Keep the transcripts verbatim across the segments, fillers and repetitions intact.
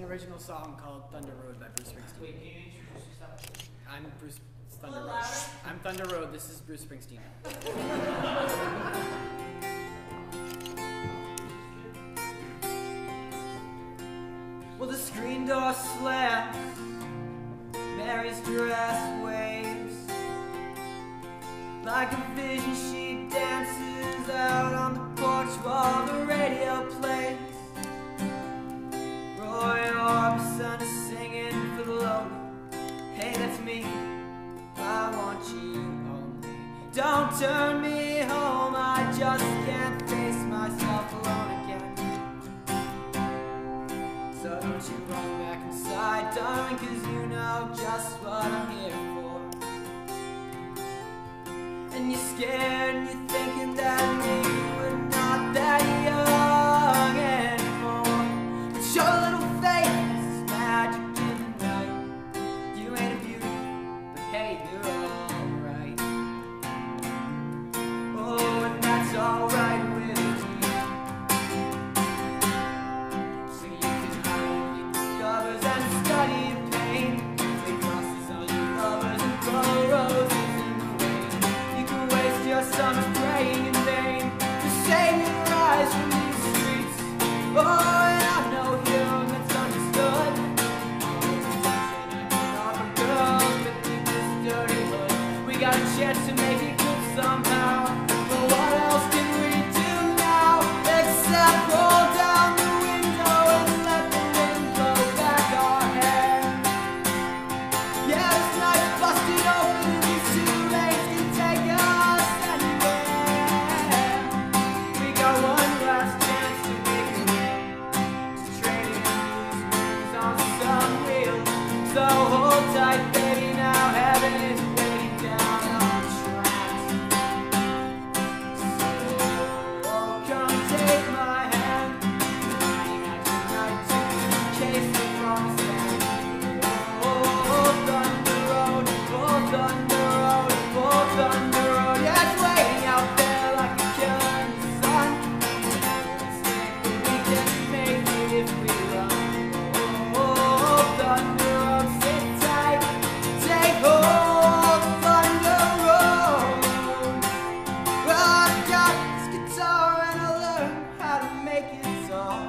original song called Thunder Road by Bruce Springsteen. Wait, can you introduce yourself? I'm Bruce Thunder Road. I'm Thunder Road. This is Bruce Springsteen. Well, the screen door slams, Mary's dress waves like a vision. She dances out on the porch while the radio plays. Roy Orbison is singing for the lonely. Hey, that's me, I want you only. Don't turn me home, I just can't face myself alone again. So don't you run back inside, darling, cause you know just what I'm here for. And you're scared and you're thinking that maybe we're not that young anymore. But your little face is magic in the night. You ain't a beauty, but hey, you're alright. Oh, and that's alright with me. So you can hide your covers and study your pain. Make crosses on your lovers and throw roses in the rain. You can waste your summer praying in vain to save your eyes from these streets. Oh, and I know you're misunderstood. All the girls that think this dirty hood. We got a chance to make it good somehow. But what else can we do now except roll down the window and let the wind blow back our hair? Yeah, this night's busted open and these two lanes can take us anywhere. We got one last chance to make it, to trade in these moves on some wheels. So hold tight, baby, now heaven is waiting down on tracks. So come take my hand, riding out tonight to chase the promised land. Oh, Thunder Road, oh, Thunder Road, oh, Thunder Road. Yeah, it's waiting out there like a killer in the sun. Let's think that we can make it if we run. Oh, Thunder Road, sit tight, take hold, Thunder Road. Well, I got this guitar and I learned how to make it talk.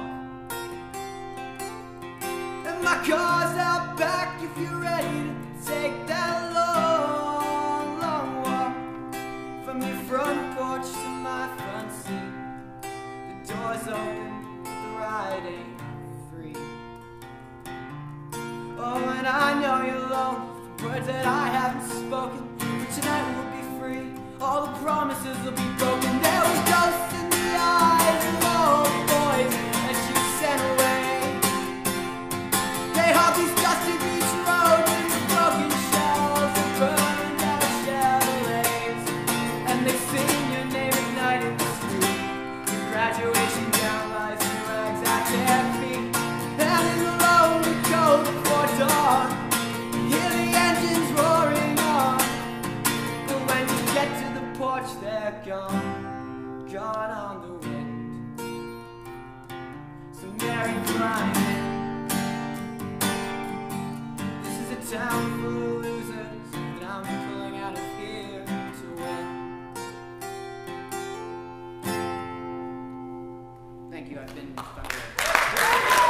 And my car's out back if you're ready to take that long, long walk. From your front porch to my front seat, the door's open, but the ride ain't free. Oh, and I know you're lonely for words that I haven't spoken. But tonight we'll be free, all the promises will be broken. There was ghosts in the eyes of all the boys that you sent away. They haunt these dusty beach roads and the broken shells and burned out Chevrolets. And they sing your name at night in the street. Your graduation gown lies in rags at their feet. And in the lonely cold before dawn, you hear the engines roaring on. But when you get to the porch, they're gone, gone on the wind. So Mary climb in. This is a town full of losers, and I'm pulling out of here to win. Thank you, I've been Thunder Road.